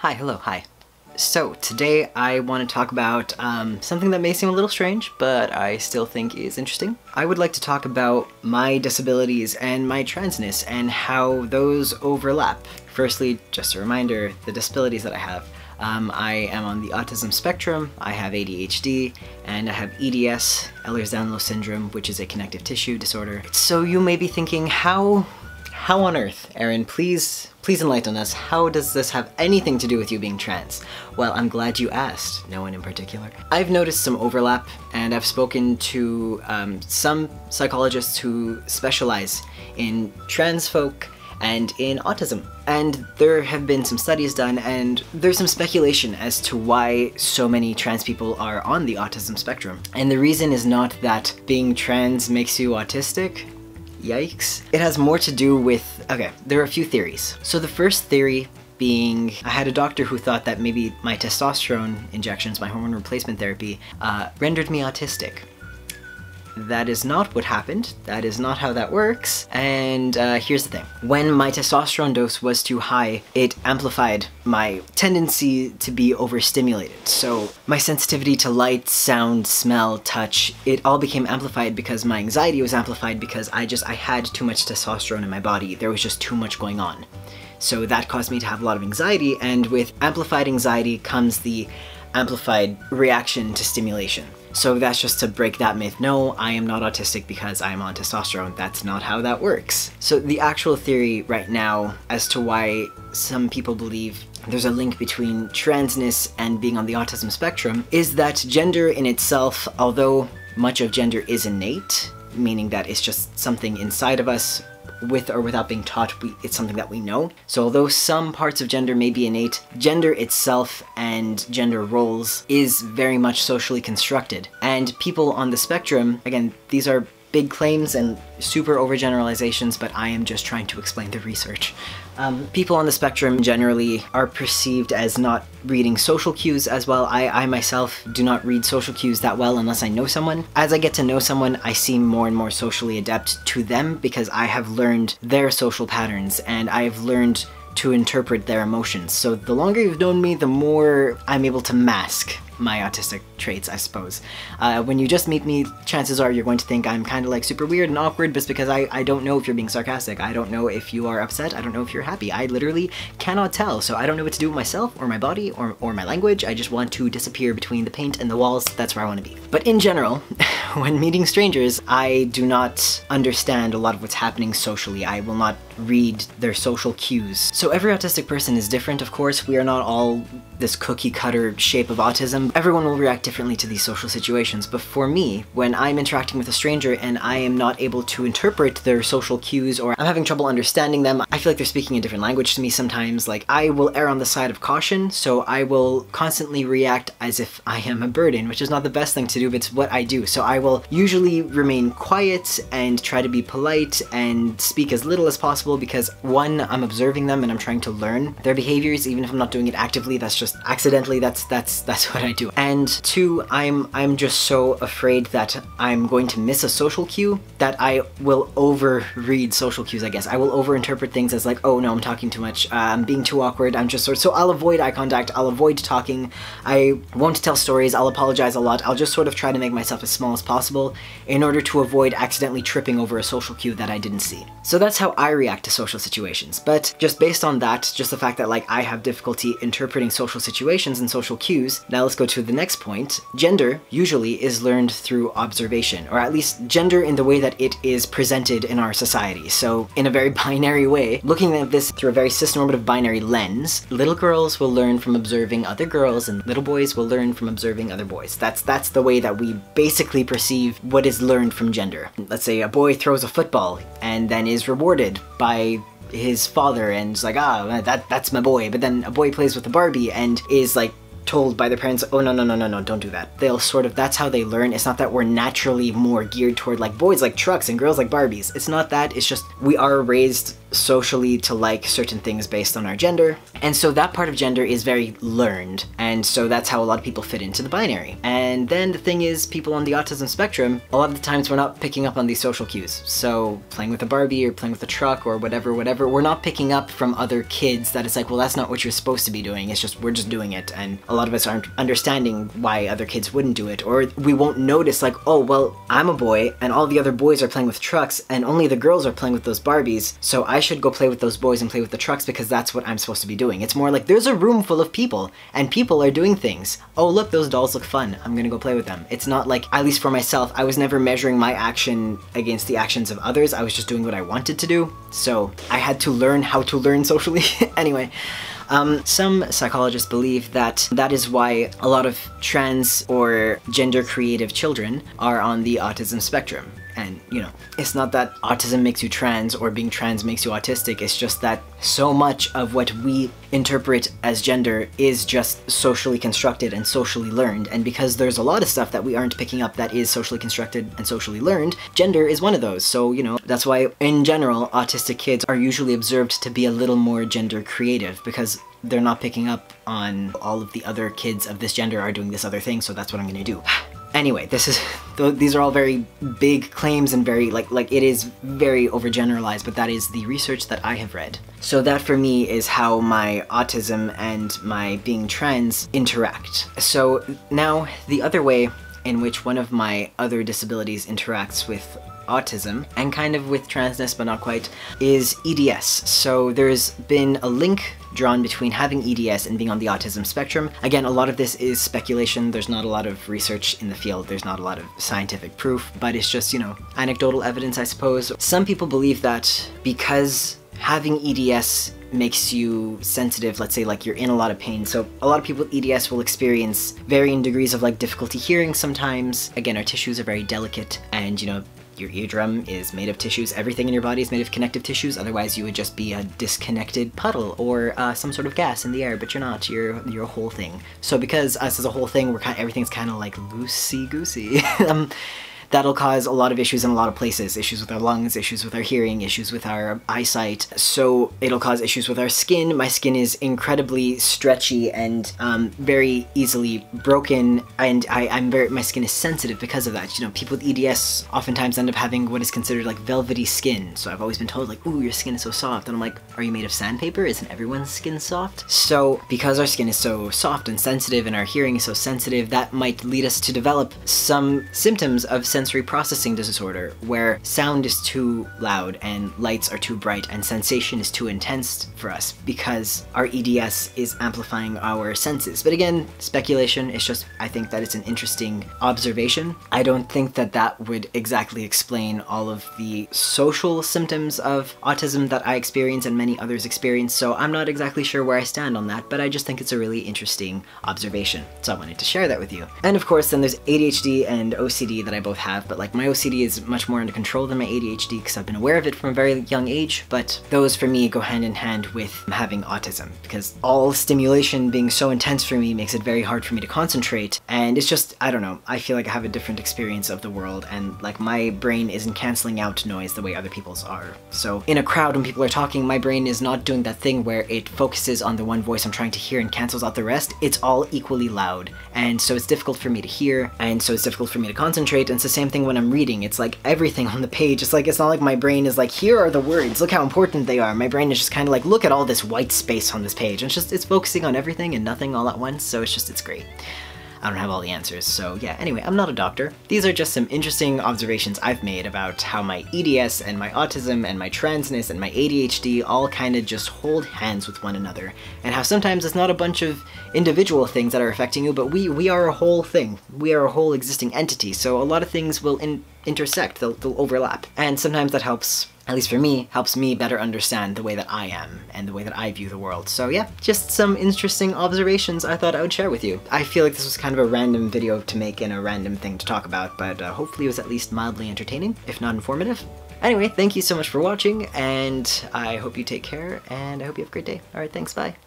Hi. So today I want to talk about something that may seem a little strange, but I still think is interesting. I would like to talk about my disabilities and my transness and how those overlap. Firstly, just a reminder, the disabilities that I have. I am on the autism spectrum, I have ADHD, and I have EDS, Ehlers-Danlos syndrome, which is a connective tissue disorder. So you may be thinking, how on earth, Aaron, please enlighten us, how does this have anything to do with you being trans? Well, I'm glad you asked, no one in particular. I've noticed some overlap, and I've spoken to some psychologists who specialize in trans folk and in autism. And there have been some studies done, and there's some speculation as to why so many trans people are on the autism spectrum. And the reason is not that being trans makes you autistic. Yikes. It has more to do with, okay, there are a few theories. So the first theory being, I had a doctor who thought that maybe my testosterone injections, my hormone replacement therapy, rendered me autistic. That is not what happened. That is not how that works. And here's the thing. When my testosterone dose was too high, it amplified my tendency to be overstimulated. So my sensitivity to light, sound, smell, touch, it all became amplified because my anxiety was amplified because I had too much testosterone in my body. There was just too much going on. So that caused me to have a lot of anxiety, and with amplified anxiety comes the amplified reaction to stimulation. So that's just to break that myth. No, I am not autistic because I am on testosterone. That's not how that works. So the actual theory right now as to why some people believe there's a link between transness and being on the autism spectrum is that gender in itself, although much of gender is innate, meaning that it's just something inside of us, with or without being taught, it's something that we know. So although some parts of gender may be innate, gender itself and gender roles is very much socially constructed. And people on the spectrum, again, these are big claims and super overgeneralizations, but I am just trying to explain the research. People on the spectrum generally are perceived as not reading social cues as well. I myself do not read social cues that well unless I know someone. As I get to know someone, I seem more and more socially adept to them because I have learned their social patterns and I have learned to interpret their emotions. So the longer you've known me, the more I'm able to mask my autistic traits, I suppose. When you just meet me, chances are you're going to think I'm kind of like super weird and awkward, but it's because I don't know if you're being sarcastic. I don't know if you are upset. I don't know if you're happy. I literally cannot tell. So I don't know what to do with myself or my body or my language. I just want to disappear between the paint and the walls. That's where I want to be. But in general, when meeting strangers, I do not understand a lot of what's happening socially. I will not read their social cues. So every autistic person is different, of course. We are not all this cookie cutter shape of autism. Everyone will react differently to these social situations, but for me, when I'm interacting with a stranger and I am not able to interpret their social cues or I'm having trouble understanding them, I feel like they're speaking a different language to me sometimes. Like, I will err on the side of caution, so I will constantly react as if I am a burden, which is not the best thing to do, but it's what I do. So I will usually remain quiet and try to be polite and speak as little as possible because, one, I'm observing them and I'm trying to learn their behaviors, even if I'm not doing it actively. That's just accidentally, that's what I do. And two, I'm just so afraid that I'm going to miss a social cue that I will overread social cues, I guess. I will overinterpret things as like, oh no, I'm talking too much, I'm being too awkward, I'm just so I'll avoid eye contact, I'll avoid talking, I won't tell stories, I'll apologize a lot, I'll just sort of try to make myself as small as possible in order to avoid accidentally tripping over a social cue that I didn't see. So that's how I react to social situations. But just based on that, just the fact that like I have difficulty interpreting social situations and social cues, now let's go to the next point. Gender usually is learned through observation, or at least gender in the way that it is presented in our society. So in a very binary way, looking at this through a very cisnormative binary lens, little girls will learn from observing other girls and little boys will learn from observing other boys. That's the way that we basically perceive what is learned from gender. Let's say a boy throws a football and then is rewarded by his father and is like, ah, that's my boy. But then a boy plays with a Barbie and is like told by their parents, oh no, don't do that. They'll sort of, that's how they learn. It's not that we're naturally more geared toward like boys like trucks and girls like Barbies. It's not that, it's just we are raised socially to like certain things based on our gender. And so that part of gender is very learned. And so that's how a lot of people fit into the binary. And then the thing is, people on the autism spectrum, a lot of the times we're not picking up on these social cues. So playing with a Barbie or playing with a truck or whatever, we're not picking up from other kids that it's like, well, that's not what you're supposed to be doing. It's just, we're just doing it. And a lot of us aren't understanding why other kids wouldn't do it. Or we won't notice like, oh, well, I'm a boy and all the other boys are playing with trucks and only the girls are playing with those Barbies. So I should go play with those boys and play with the trucks because that's what I'm supposed to be doing. It's more like there's a room full of people and people are doing things. Oh, look, those dolls look fun. I'm gonna go play with them. It's not like, at least for myself, I was never measuring my action against the actions of others. I was just doing what I wanted to do. So I had to learn how to learn socially. Anyway. Some psychologists believe that that is why a lot of trans or gender creative children are on the autism spectrum. And, you know, it's not that autism makes you trans or being trans makes you autistic, it's just that so much of what we interpret as gender is just socially constructed and socially learned, and because there's a lot of stuff that we aren't picking up that is socially constructed and socially learned, gender is one of those. So, you know, that's why, in general, autistic kids are usually observed to be a little more gender creative, because they're not picking up on all of the other kids of this gender are doing this other thing, so that's what I'm gonna do. Anyway, these are all very big claims and very, like it is very overgeneralized, but that is the research that I have read. So that for me is how my autism and my being trans interact. So now the other way in which one of my other disabilities interacts with autism, and kind of with transness but not quite, is EDS. So there's been a link drawn between having EDS and being on the autism spectrum. Again, a lot of this is speculation. There's not a lot of research in the field. There's not a lot of scientific proof, but it's just, you know, anecdotal evidence, I suppose. Some people believe that because having EDS makes you sensitive, let's say like you're in a lot of pain. So a lot of people with EDS will experience varying degrees of like difficulty hearing sometimes. Again, our tissues are very delicate, and you know, your eardrum is made of tissues. Everything in your body is made of connective tissues. Otherwise, you would just be a disconnected puddle or some sort of gas in the air. But you're not. You're a whole thing. So because us as a whole thing, everything's kind of like loosey goosey. That'll cause a lot of issues in a lot of places. Issues with our lungs, issues with our hearing, issues with our eyesight. So it'll cause issues with our skin. My skin is incredibly stretchy and very easily broken, and my skin is sensitive because of that. You know, people with EDS oftentimes end up having what is considered like velvety skin. So I've always been told like, ooh, your skin is so soft. And I'm like, are you made of sandpaper? Isn't everyone's skin soft? So because our skin is so soft and sensitive and our hearing is so sensitive, that might lead us to develop some symptoms of sensory processing disorder, where sound is too loud and lights are too bright and sensation is too intense for us because our EDS is amplifying our senses. But again, speculation. It's just, I think that it's an interesting observation. I don't think that that would exactly explain all of the social symptoms of autism that I experience and many others experience, so I'm not exactly sure where I stand on that, but I just think it's a really interesting observation. So I wanted to share that with you. And of course, then there's ADHD and OCD that I both have, but like my OCD is much more under control than my ADHD because I've been aware of it from a very young age, but those for me go hand in hand with having autism because all stimulation being so intense for me makes it very hard for me to concentrate, and it's just, I don't know, I feel like I have a different experience of the world, and like my brain isn't canceling out noise the way other people's are. So in a crowd when people are talking, my brain is not doing that thing where it focuses on the one voice I'm trying to hear and cancels out the rest. It's all equally loud, and so it's difficult for me to hear, and so it's difficult for me to concentrate, and it's the same thing when I'm reading. It's like everything on the page, it's like, it's not like my brain is like, here are the words, look how important they are. My brain is just kind of like, look at all this white space on this page, and it's focusing on everything and nothing all at once, so it's great. I don't have all the answers, so yeah, anyway, I'm not a doctor. These are just some interesting observations I've made about how my EDS and my autism and my transness and my ADHD all kind of just hold hands with one another, and how sometimes it's not a bunch of individual things that are affecting you, but we are a whole thing. We are a whole existing entity, so a lot of things will intersect, they'll overlap, and sometimes that helps, at least for me, helps me better understand the way that I am and the way that I view the world. So yeah, just some interesting observations I thought I would share with you. I feel like this was kind of a random video to make and a random thing to talk about, but hopefully it was at least mildly entertaining, if not informative. Anyway, thank you so much for watching, and I hope you take care, and I hope you have a great day. Alright, thanks, bye.